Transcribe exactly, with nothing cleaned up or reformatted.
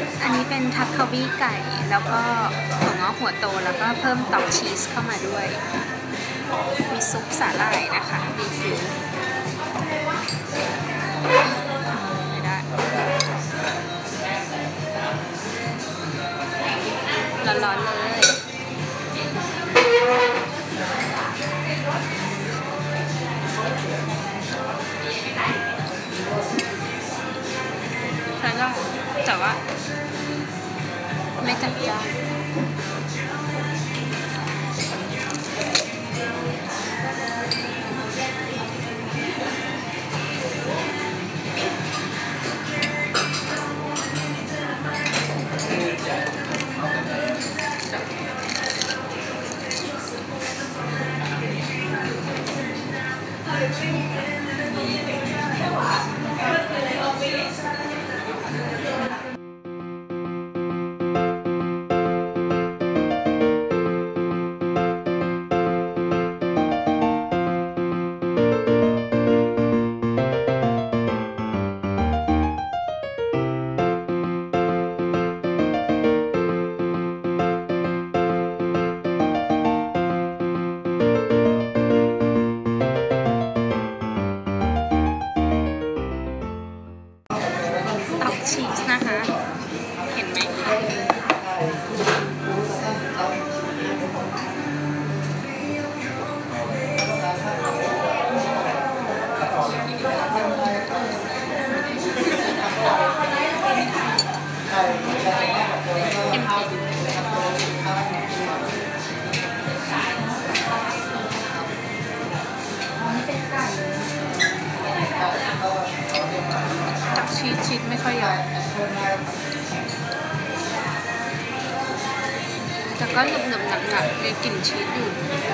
อันนี้เป็นทักคาวีไก่แล้วก็ถั่วงอกหัวโตแล้วก็เพิ่มเตาชีสเข้ามาด้วยมีซุปสาหร่ายนะคะรีฟิลไม่ได้ร้อนๆเลยแล้วก็แต่ว่าไม่จัดจ้านชีสนะคะเห็นไหมเอ็มตักชีสชีสไม่ค่อยเยอะแต่ก็หนึบๆหนักๆมีกลิ่นชีสอยู่